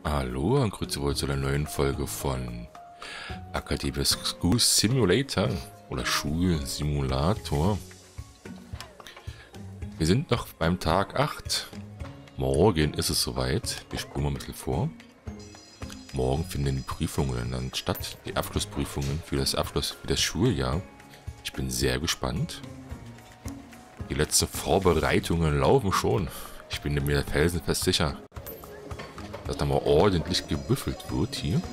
Hallo und grüße wohl zu einer neuen Folge von Academy School Simulator oder Schulsimulator. Wir sind noch beim Tag 8. Morgen ist es soweit. Wir spulen mal ein bisschen vor. Morgen finden die Prüfungen dann statt, die Abschlussprüfungen für das Schuljahr. Ich bin sehr gespannt. Die letzten Vorbereitungen laufen schon. Ich bin mir felsenfest sicher, dass da mal ordentlich gebüffelt wird hier.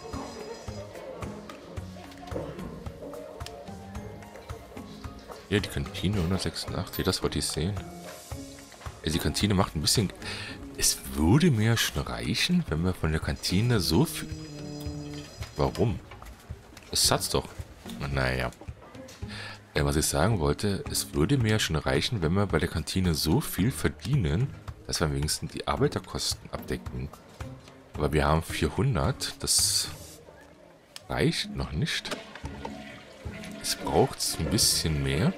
Hier die Kantine 186, das wollte ich sehen. Also die Kantine macht ein bisschen... Es würde mir schon reichen, wenn wir von der Kantine so viel... Warum? Es hat's doch. Naja. Was ich sagen wollte, es würde mir schon reichen, wenn wir bei der Kantine so viel verdienen, dass wir wenigstens die Arbeiterkosten abdecken. Aber wir haben 400, das reicht noch nicht. Es braucht ein bisschen mehr.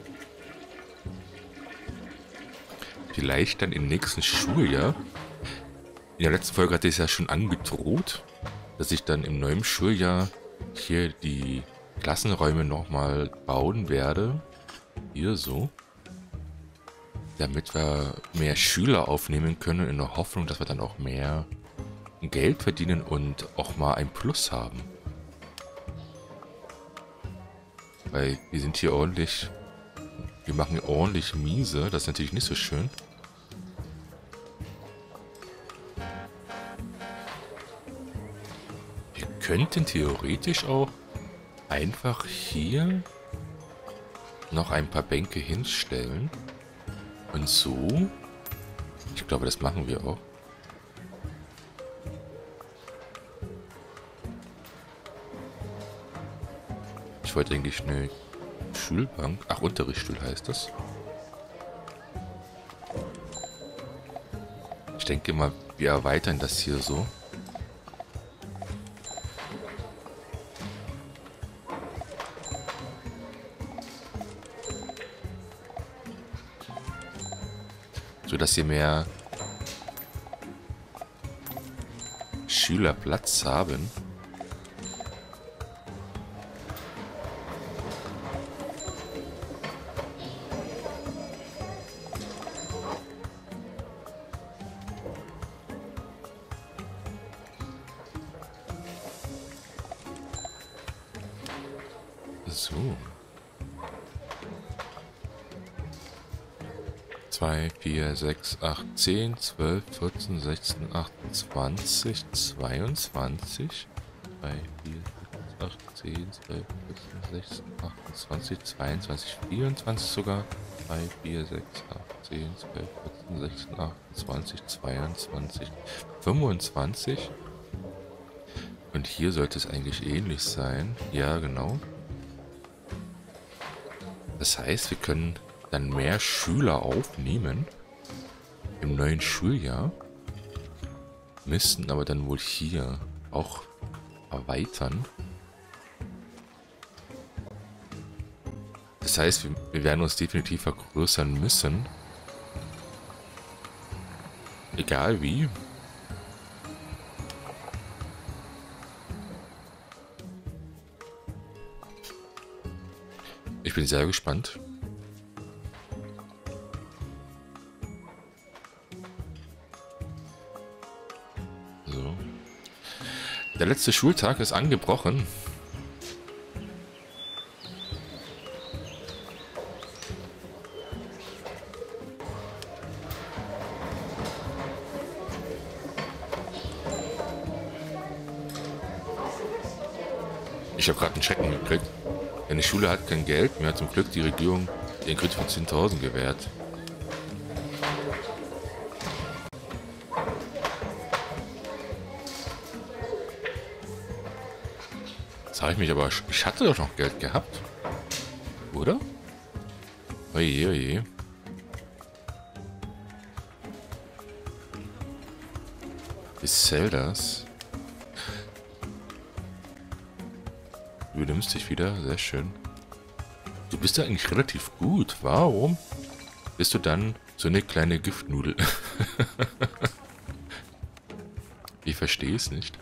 Vielleicht dann im nächsten Schuljahr. In der letzten Folge hatte ich es ja schon angedroht, dass ich dann im neuen Schuljahr hier die Klassenräume nochmal bauen werde. Hier so. Damit wir mehr Schüler aufnehmen können, in der Hoffnung, dass wir dann auch mehr Geld verdienen und auch mal ein Plus haben. Weil wir sind hier ordentlich... Wir machen ordentlich miese. Das ist natürlich nicht so schön. Wir könnten theoretisch auch einfach hier noch ein paar Bänke hinstellen. Und so. Ich glaube, das machen wir auch. Ich wollte eigentlich eine Schulbank. Ach, Unterrichtsstuhl heißt das. Ich denke mal, wir erweitern das hier so. So dass hier mehr Schüler Platz haben. So. 2, 4, 6, 8, 10, 12, 14, 16, 28, 22. 2, 4, 6, 8, 10, 12, 14, 16, 28, 22, 24 sogar. 2, 4, 6, 8, 10, 12, 14, 16, 28, 22, 25. Und hier sollte es eigentlich ähnlich sein. Ja, genau. Das heißt, wir können dann mehr Schüler aufnehmen im neuen Schuljahr, müssten aber dann wohl hier auch erweitern. Das heißt, wir werden uns definitiv vergrößern müssen. Egal wie. Ich bin sehr gespannt. So. Der letzte Schultag ist angebrochen. Ich habe gerade einen Checken gekriegt. Eine Schule hat kein Geld. Mir hat zum Glück die Regierung den Kredit von 10.000 gewährt. Jetzt habe ich mich aber... Ich hatte doch noch Geld gehabt. Oder? Oje, oje. Die Zeldas. Du nimmst dich wieder. Sehr schön. Du bist ja eigentlich relativ gut. Warum bist du dann so eine kleine Giftnudel? Ich verstehe es nicht.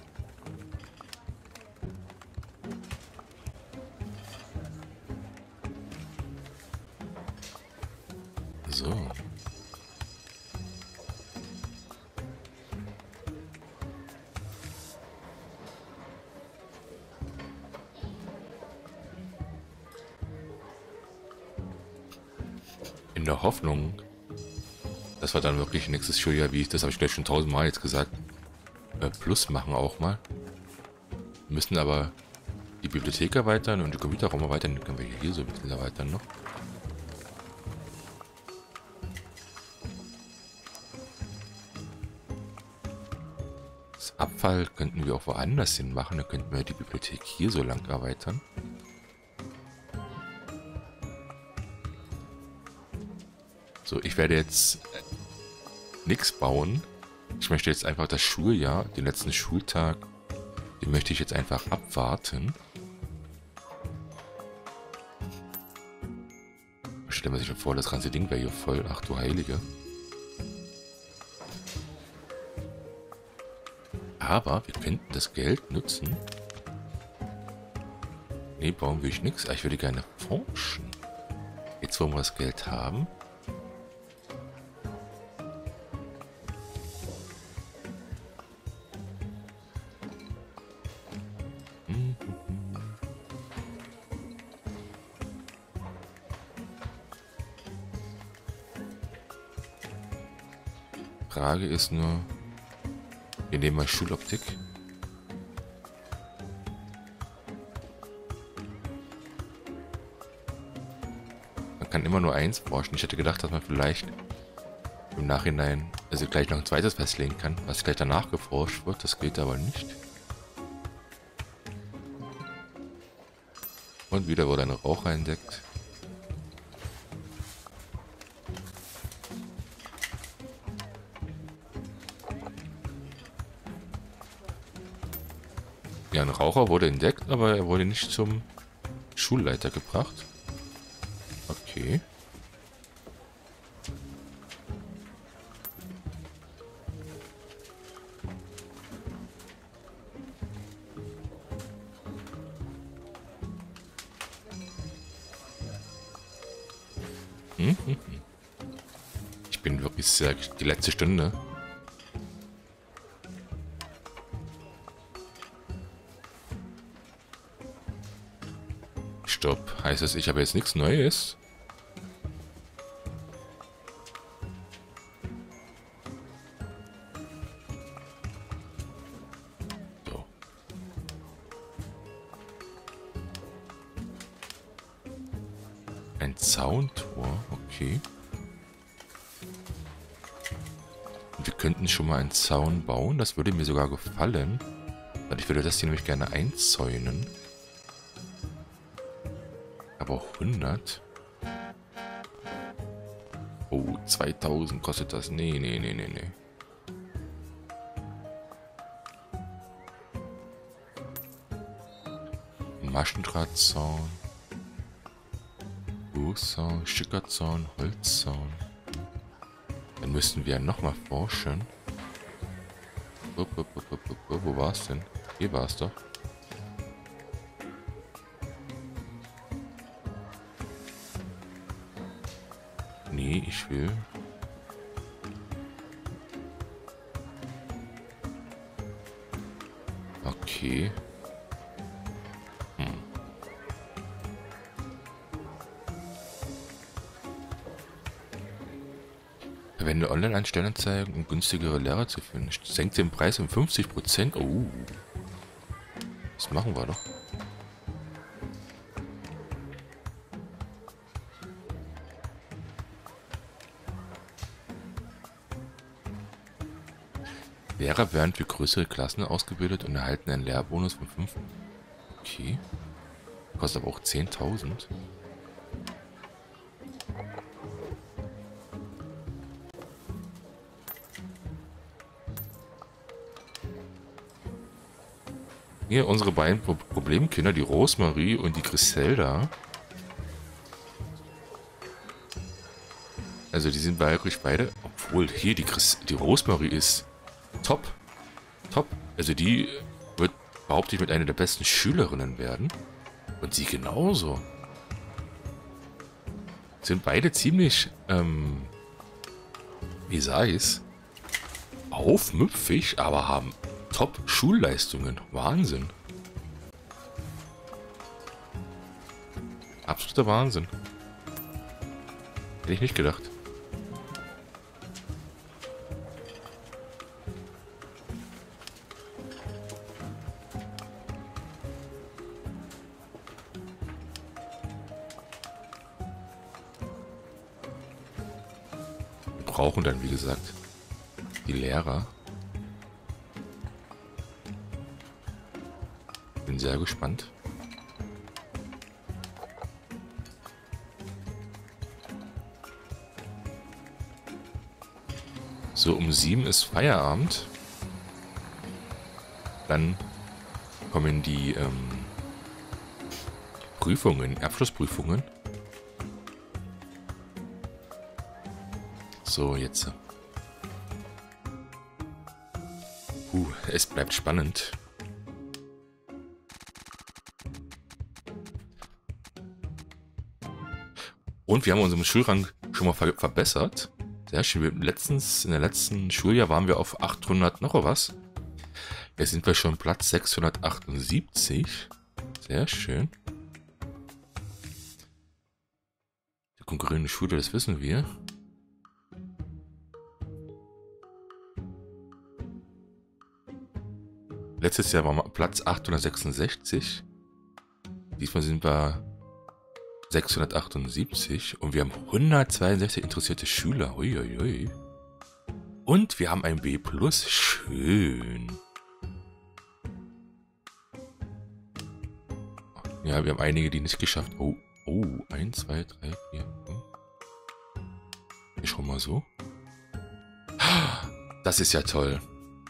So. In der Hoffnung, dass wir dann wirklich nächstes Schuljahr, wie ich das habe ich gleich schon 1000-mal jetzt gesagt, Plus machen auch mal. Wir müssen aber die Bibliothek erweitern und die Computerraum erweitern. Dann können wir hier so ein bisschen erweitern noch. Das Abfall könnten wir auch woanders hin machen. Dann könnten wir die Bibliothek hier so lang erweitern. So, ich werde jetzt nichts bauen. Ich möchte jetzt einfach das Schuljahr, den letzten Schultag, den möchte ich jetzt einfach abwarten. Stellen wir sich vor, das ganze Ding wäre hier voll. Ach du Heilige. Aber wir könnten das Geld nutzen. Ne, bauen will ich nichts. Ich würde gerne forschen. Jetzt, wo wir das Geld haben. Frage ist nur, wir nehmen mal Schuloptik. Man kann immer nur eins forschen. Ich hätte gedacht, dass man vielleicht im Nachhinein, also gleich noch ein zweites festlegen kann, was gleich danach geforscht wird. Das geht aber nicht. Und wieder wurde ein Raucher entdeckt. Ja, ein Raucher wurde entdeckt, aber er wurde nicht zum Schulleiter gebracht. Okay. Ich bin wirklich sehr... Die letzte Stunde. Stopp. Heißt das, ich habe jetzt nichts Neues? So. Ein Zauntor, okay. Und wir könnten schon mal einen Zaun bauen. Das würde mir sogar gefallen. Weil ich würde das hier nämlich gerne einzäunen. Aber 100? Oh, 2000 kostet das. Nee, nee, nee, nee, nee. Maschendrahtzaun. Buchzaun, Stickerzaun, Holzzaun. Dann müssten wir ja nochmal forschen. Wo war es denn? Hier war es doch. Nee, ich will. Okay. Verwende Online-Stellenanzeigen, um günstigere Lehrer zu finden. Senkt den Preis um 50%. Oh. Das machen wir doch. Lehrer werden für größere Klassen ausgebildet und erhalten einen Lehrbonus von 5. Okay. Kostet aber auch 10.000. Hier unsere beiden Problemkinder, die Rosemarie und die Griselda. Also die sind wirklich beide, obwohl hier die Rosemarie ist top. Top. Also die wird, behaupte ich, mit einer der besten Schülerinnen werden. Und sie genauso. Sind beide ziemlich, wie sage ich's, aufmüpfig, aber haben Top-Schulleistungen. Wahnsinn. Absoluter Wahnsinn. Hätte ich nicht gedacht. Wir brauchen dann, wie gesagt, die Lehrer. Bin sehr gespannt. So, um 7 ist Feierabend. Dann kommen die Prüfungen, Abschlussprüfungen. So, jetzt. Es bleibt spannend. Und wir haben unseren Schulrang schon mal verbessert. Sehr schön. In der letzten Schuljahr waren wir auf 800 noch was. Jetzt sind wir schon Platz 678. Sehr schön. Die konkurrierende Schule, das wissen wir. Letztes Jahr waren wir Platz 866. Diesmal sind wir 678 und wir haben 162 interessierte Schüler. Uiuiui. Und wir haben ein B+. Schön. Ja, wir haben einige, die nicht geschafft. Oh, 1, 2, 3, 4, 5. Ich schau mal so. Das ist ja toll.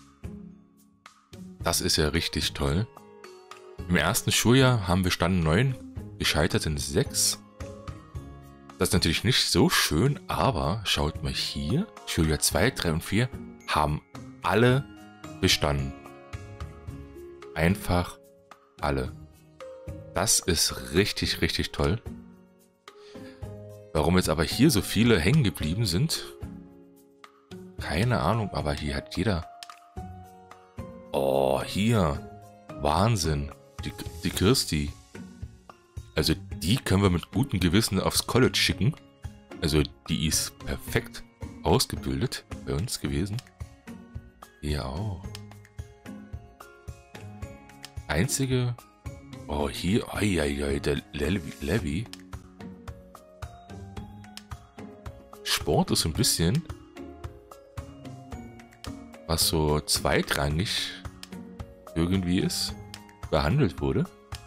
Das ist ja richtig toll. Im ersten Schuljahr haben wir Stand 9, gescheitert sind 6. Das ist natürlich nicht so schön, aber schaut mal hier. Schuljahr 2, 3 und 4 haben alle bestanden. Einfach alle. Das ist richtig, richtig toll. Warum jetzt aber hier so viele hängen geblieben sind, keine Ahnung, aber hier hat jeder... Oh, hier. Wahnsinn. Die Kirsti. Also die können wir mit gutem Gewissen aufs College schicken. Also die ist perfekt ausgebildet bei uns gewesen. Hier auch. Einzige... Oh, hier... der Levi. Sport ist so ein bisschen... was so zweitrangig irgendwie ist, behandelt wurde.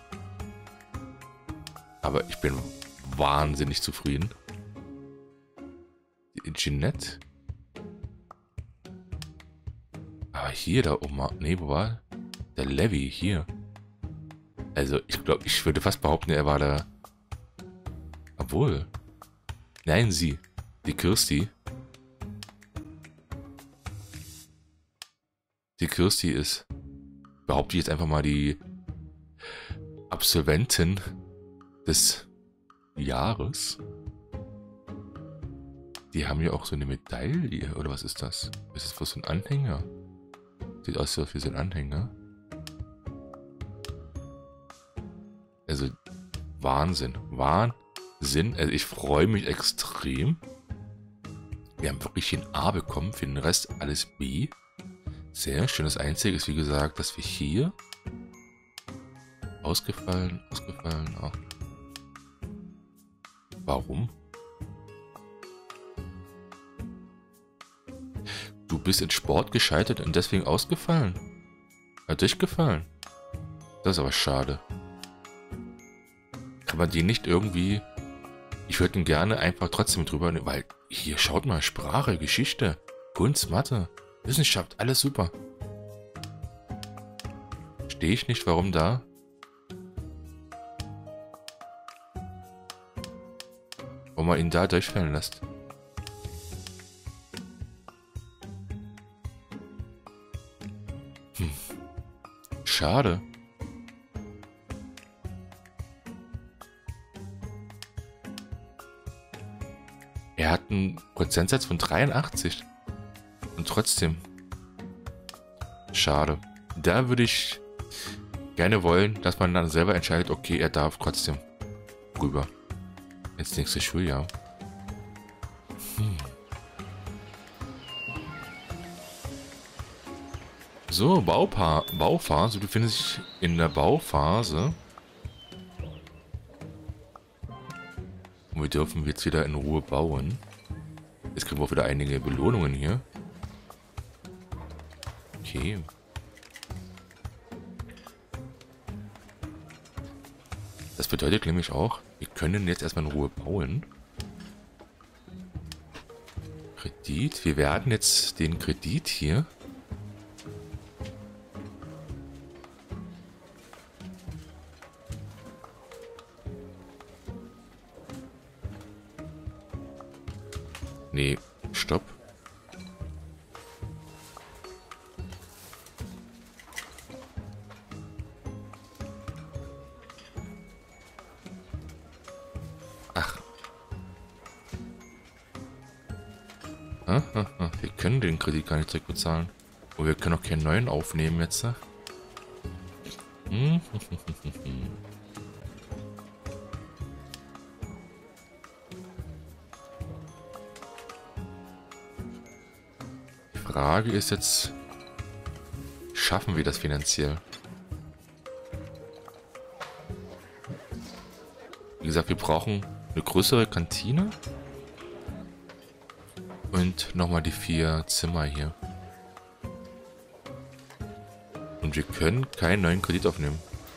Aber ich bin wahnsinnig zufrieden. Die Jeanette. Aber hier da oben, nee, wo war der Levi hier? Also ich glaube, ich würde fast behaupten, er war da. Obwohl. Nein, sie. Die Kirsti. Die Kirsti ist, behaupte ich jetzt einfach mal, die Absolventin des Jahres. Die haben ja auch so eine Medaille, oder was ist das? Ist das was so ein Anhänger? Sieht aus wie so ein Anhänger. Also, Wahnsinn. Wahnsinn. Also, ich freue mich extrem. Wir haben wirklich ein A bekommen, für den Rest alles B. Sehr schön. Das Einzige ist, wie gesagt, dass wir hier ausgefallen, auch. Warum? Du bist in Sport gescheitert und deswegen ausgefallen. Hat durchgefallen. Das ist aber schade. Kann man die nicht irgendwie... Ich würde ihn gerne einfach trotzdem drüber... Weil hier, schaut mal, Sprache, Geschichte, Kunst, Mathe, Wissenschaft, alles super. Verstehe ich nicht, warum da... Warum man ihn da durchfallen lässt. Schade. Er hat einen Prozentsatz von 83. Und trotzdem. Schade. Da würde ich gerne wollen, dass man dann selber entscheidet, okay, er darf trotzdem rüber ins nächste Schuljahr. So, Bauphase. Wir befinden sich in der Bauphase. Und wir dürfen jetzt wieder in Ruhe bauen. Jetzt kriegen wir auch wieder einige Belohnungen hier. Okay. Das bedeutet nämlich auch, wir können jetzt erstmal in Ruhe bauen. Kredit. Wir werden jetzt den Kredit hier nee, stopp. Ach. Wir können den Kredit gar nicht zurückbezahlen. Und wir können auch keinen neuen aufnehmen jetzt. Die Frage ist jetzt, schaffen wir das finanziell? Wie gesagt, wir brauchen eine größere Kantine. Und nochmal die 4 Zimmer hier. Und wir können keinen neuen Kredit aufnehmen.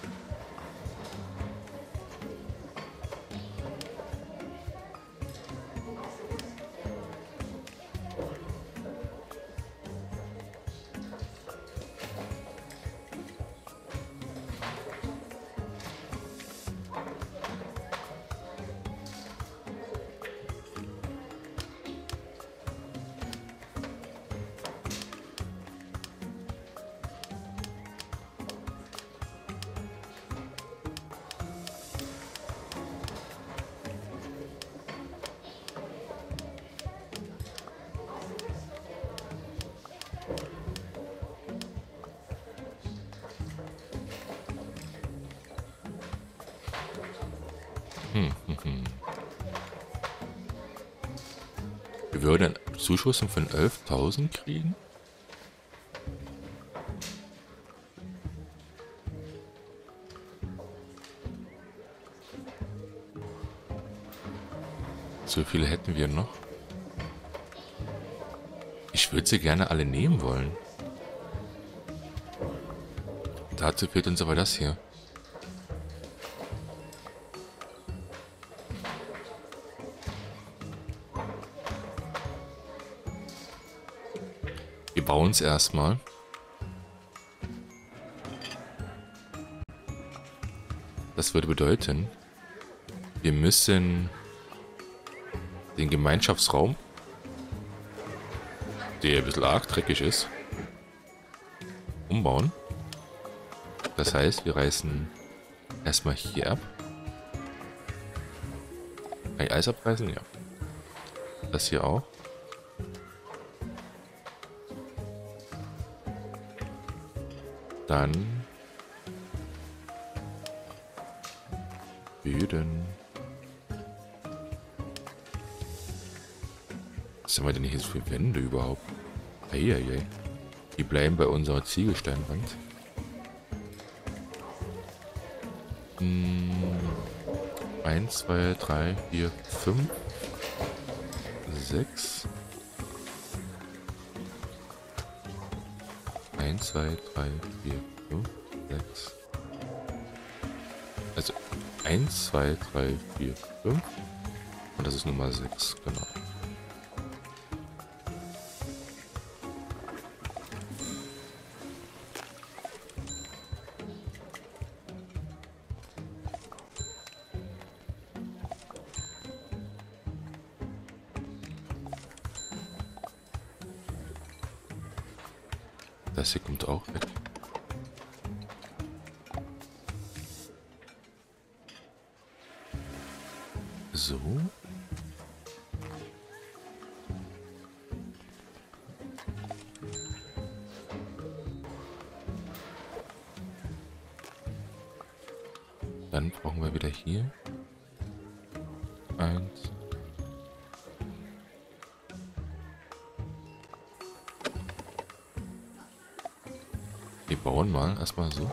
Wir würden eine Zuschussung von 11.000 kriegen. So viele hätten wir noch. Ich würde sie gerne alle nehmen wollen. Dazu fehlt uns aber das hier. Wir bauen es erstmal. Das würde bedeuten, wir müssen den Gemeinschaftsraum, der ein bisschen arg dreckig ist, umbauen. Das heißt, wir reißen erstmal hier ab. Kann ich Eis abreißen? Ja. Das hier auch. Dann Böden. Was haben wir denn hier so für Wände überhaupt? Eieiei. Die bleiben bei unserer Ziegelsteinwand. 1, 2, 3, 4, 5, 6. 1, 2, 3, 4, 5, 6. Also 1, 2, 3, 4, 5. Und das ist Nummer 6, genau. Das hier kommt auch weg. So. Dann brauchen wir wieder hier. 1. Wir bauen mal erstmal so.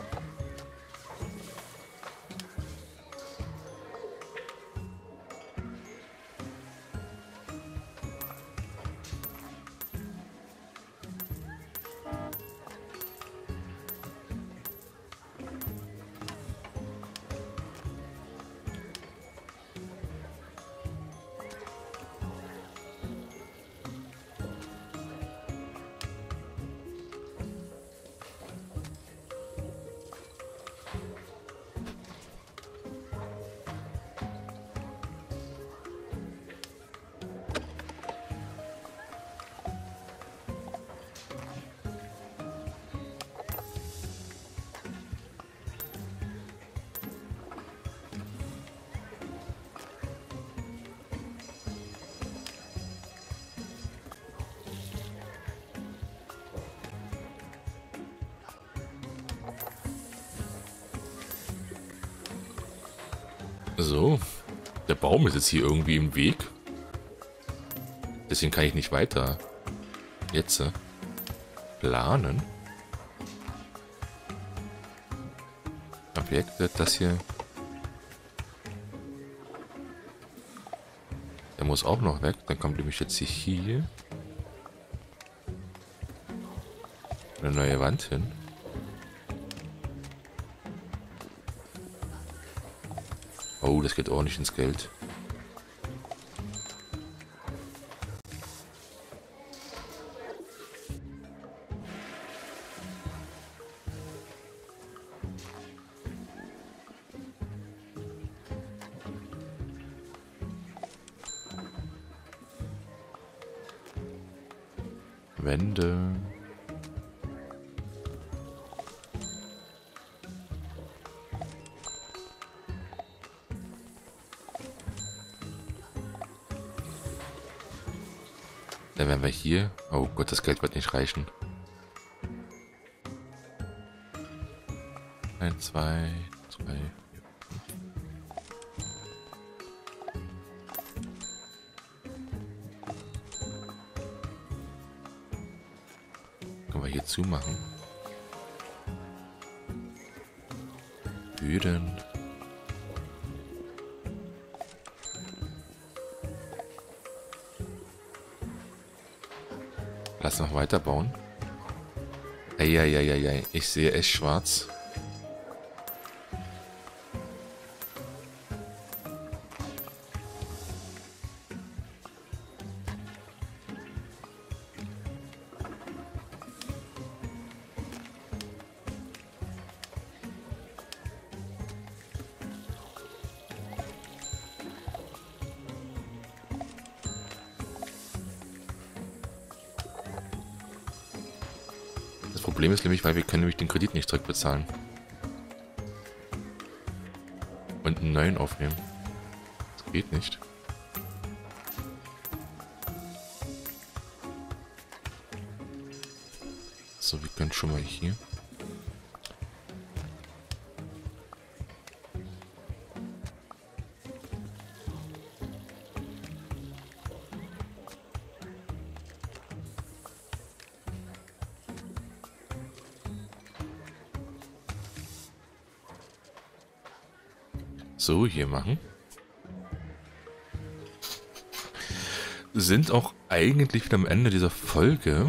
So, der Baum ist jetzt hier irgendwie im Weg. Deswegen kann ich nicht weiter jetzt planen. Objekte, das hier. Der muss auch noch weg. Dann kommt nämlich jetzt hier eine neue Wand hin. Oh, das geht ordentlich ins Geld. Wände. Dann werden wir hier... Oh Gott, das Geld wird nicht reichen. 1, 2, 3, 4, 5. Können wir hier zumachen. Böden. Lass noch weiter bauen. Eieieiei, ich sehe echt schwarz. Das Problem ist nämlich, weil wir können nämlich den Kredit nicht zurückbezahlen. Und einen neuen aufnehmen. Das geht nicht. So, wir können schon mal hier. So, hier machen. Sind auch eigentlich wieder am Ende dieser Folge.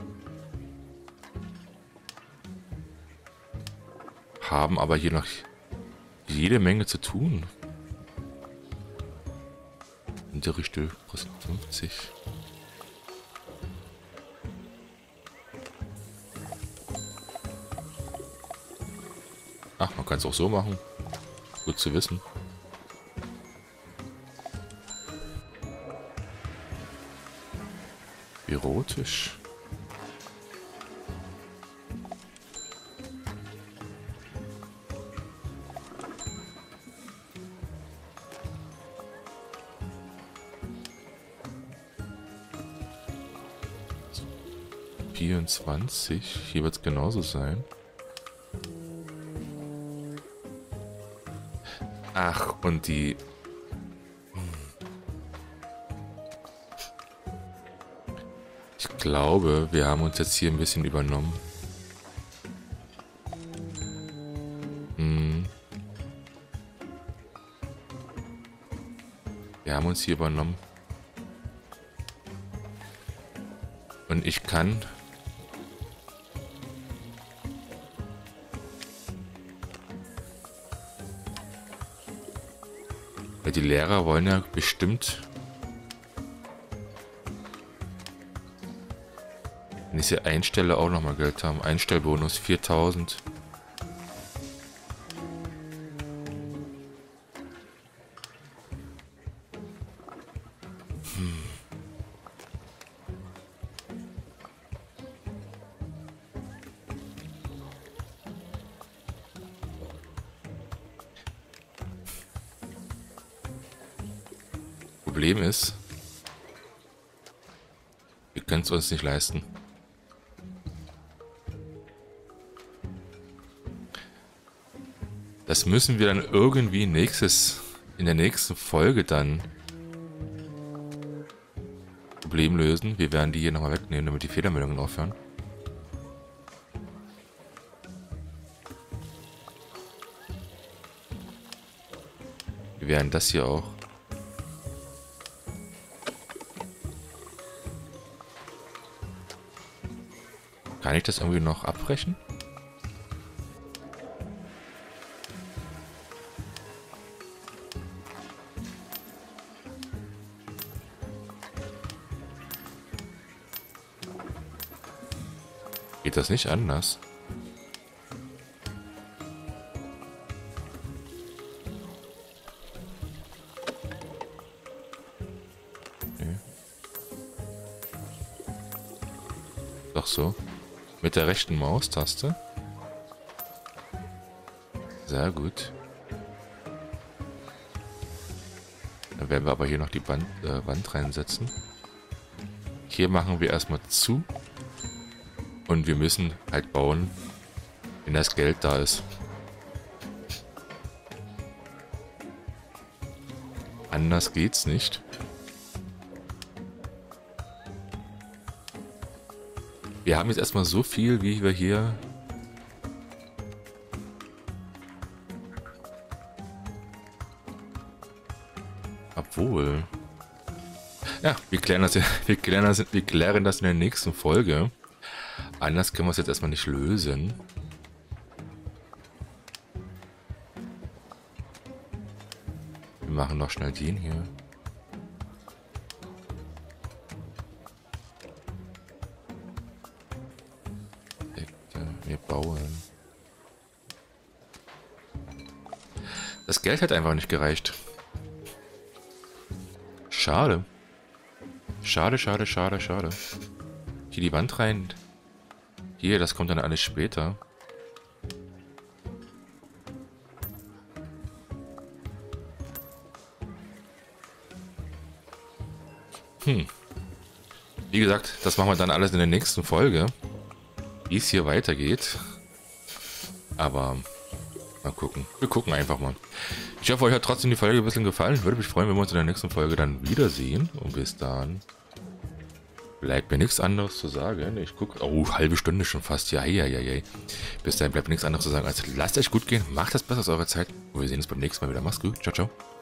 Haben aber hier noch jede Menge zu tun. Unterrichte kostet 50. Ach, man kann es auch so machen. Gut zu wissen. Bürotisch. 24. Hier wird es genauso sein. Ach, und die... Ich glaube, wir haben uns jetzt hier ein bisschen übernommen. Wir haben uns hier übernommen. Und ich kann... Weil die Lehrer wollen ja bestimmt... Wenn ich sie einstelle, auch nochmal Geld haben. Einstellbonus 4000. Problem ist, wir können es uns nicht leisten. Das müssen wir dann irgendwie in der nächsten Folge dann Problem lösen. Wir werden die hier nochmal wegnehmen, damit die Fehlermeldungen aufhören. Wir werden das hier auch. Kann ich das irgendwie noch abbrechen? Geht das nicht anders? Okay. Doch so. Mit der rechten Maustaste. Sehr gut. Dann werden wir aber hier noch die Wand reinsetzen. Hier machen wir erstmal zu. Und wir müssen halt bauen, wenn das Geld da ist. Anders geht's nicht. Wir haben jetzt erstmal so viel, wie wir hier... Obwohl... Ja, wir klären das in der nächsten Folge. Anders können wir es jetzt erstmal nicht lösen. Wir machen noch schnell den hier. Wir bauen. Das Geld hat einfach nicht gereicht. Schade. Schade, schade, schade, schade. Hier die Wand rein. Hier, das kommt dann alles später. Wie gesagt, das machen wir dann alles in der nächsten Folge. Wie es hier weitergeht. Aber mal gucken. Wir gucken einfach mal. Ich hoffe, euch hat trotzdem die Folge ein bisschen gefallen. Würde mich freuen, wenn wir uns in der nächsten Folge dann wiedersehen. Und bis dann. Bleibt mir nichts anderes zu sagen. Ich gucke. Oh, halbe Stunde schon fast. Ja. Bis dahin bleibt mir nichts anderes zu sagen, als lasst euch gut gehen. Macht das Beste aus eurer Zeit. Und wir sehen uns beim nächsten Mal wieder. Macht's gut. Ciao, ciao.